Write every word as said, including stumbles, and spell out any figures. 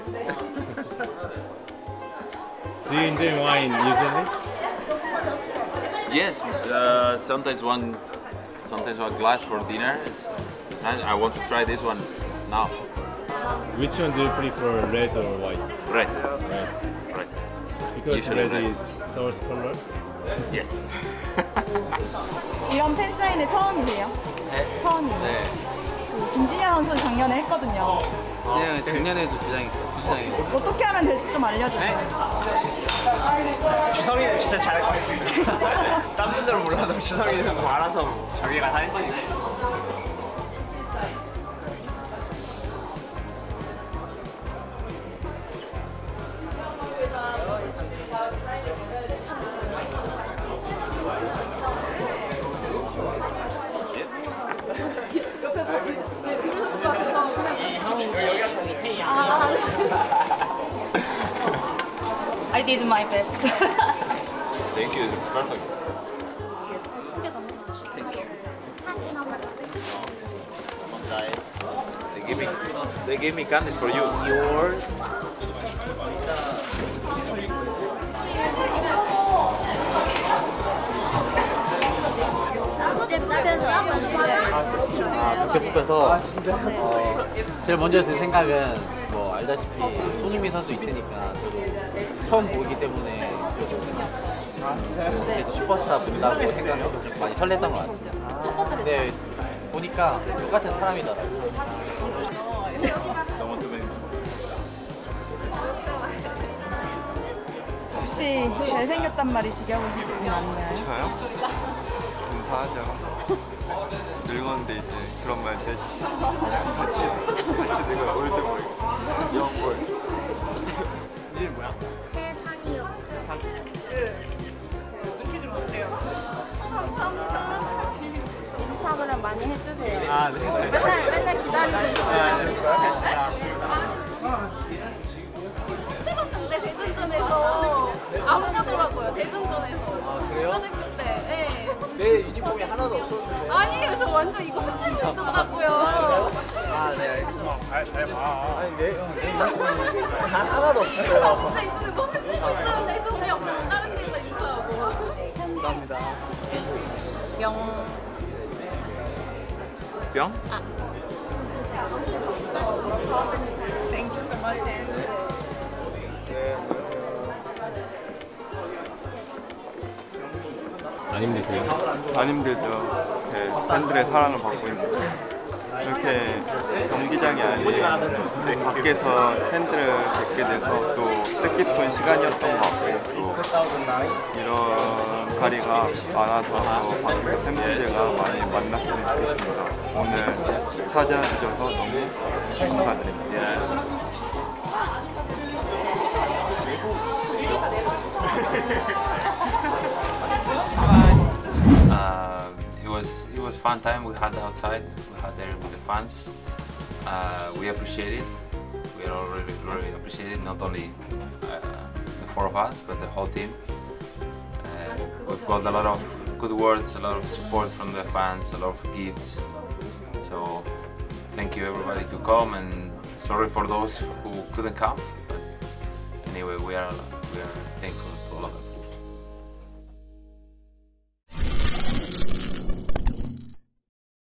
Do you enjoy wine usually? Yes, uh, sometimes one, sometimes one glass for dinner. It's, it's nice. I want to try this one now. Which one do you prefer, red or white? Red. Red. Red. Because Usually red red. is source color. Yes. 이런 팬 사인회 처음이세요? 네. 처음이에요. 네. 그 김진영 선수 작년에 했거든요. 진영은 작년에도 주장했고 주장했고. 어떻게 하면 될지 좀 알려주세요. 주성이는 진짜 잘할 것 같아요. 딴 분들은 몰라도 주성이는 뭐 알아서 자기가 다 했거든요. I did my best. Thank you. It's perfect. They give me, they gave me candies for you. Yours. 아, 그렇게 뽑혀서 어, 제일 먼저 든 생각은 뭐 알다시피 손흥민 선수 있으니까 저도 처음 보기 때문에 그래도 슈퍼스타 본다고 생각해서 좀 많이 설렜던 것 같아요. 근데 보니까 똑같은 사람이더라고요. 혹시 잘생겼단 말이 지겨우신 분 아니나요? 저요? 감사하죠. 늙었는데 이제 그런 말 해주시고 같이 같이 내가 어릴 때 모르겠어. 영골. 이름 뭐야? 인스타그램 많이 해주세요. 아, 네. 맨날 맨날 기다리고 있어요. 근데 대전전에서 안 보더라고요. 대전전에서. 아, 그래요? 초등학교 때. 네. 내 유니폼이 하나도 없었는데. 아니에요. 저 완전 이거 흩어져 있었다고요. 아, 네, 알겠습니다. 잘, 잘 봐. 아니, 내, 내 유니폼이 하나도 아, 없어요. 진짜 있는데 뭐 흩어져 있었는데 전혀 없고 다른 데서 인사하고. 감사합니다. 영. 뿅? Thank you so much. 안 힘드세요? 안 힘들죠. 네, 팬들의 사랑을 받고 있는 이렇게 경기장이 아닌 밖에서 팬들을 뵙게 돼서 또 뜻깊은 시간이었던 것 같고 또 이런 자리가 많아서 밖에서 팬분들과 많이 만났으면 좋겠습니다. 오늘 찾아주셔서 너무 감사드립니다. Uh, it was it was fun time we had outside. We had there with the fans. Uh, we appreciate it. We are really really appreciate it. Not only uh, the four of us, but the whole team. Uh, we've got a lot of good words, a lot of support from the fans, a lot of gifts. So thank you everybody to come, and sorry for those who couldn't come. But anyway, we are we are thankful to all of them.